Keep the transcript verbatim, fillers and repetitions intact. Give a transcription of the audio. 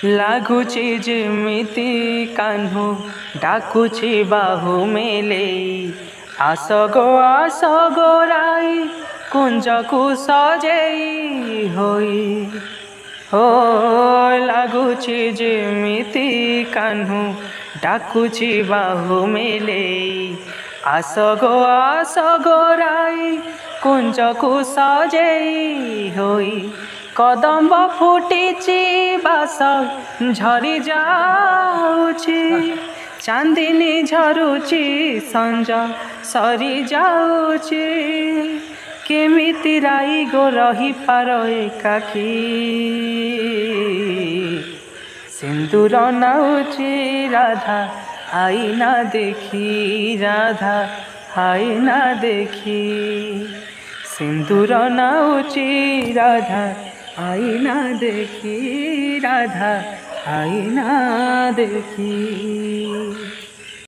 ଲାଗୁଛି ଯେମିତି କାହ୍ନୁ ଡାକୁଛି ବାହୁ ମେଲେଇ, ଆସ ଗୋ ଆସ ଗୋରାଇ କୁଞ୍ଜକୁ ସଜେଇ ହୋଇ। ହୋ ଲାଗୁଛି ଯେମିତି କାହ୍ନୁ ଡାକୁଛି ବାହୁ ମେଲେଇ, ଆସ ଗୋ ଆସ ଗୋରାଇ କୁଞ୍ଜକୁ ସଜେଇ ହୋଇ। କଦମ୍ବ ଫୁଟିଛି ବାସ ଝରି ଯାଉଛି, ଚାନ୍ଦିନୀ ଝରୁଛି ସଞ୍ଜ ସରି ଯାଉଛି। କେମିତି ରାଇ ଗୋ ରହିପାର ଏକାକୀ, ସିନ୍ଦୁର ନାଉଛି ରାଧା ଆଇନା ଦେଖି, ରାଧା ଆଇନା ଦେଖି। ସିନ୍ଦୁର ନାଉଛି ରାଧା आईना देखी, राधा आईना देखी।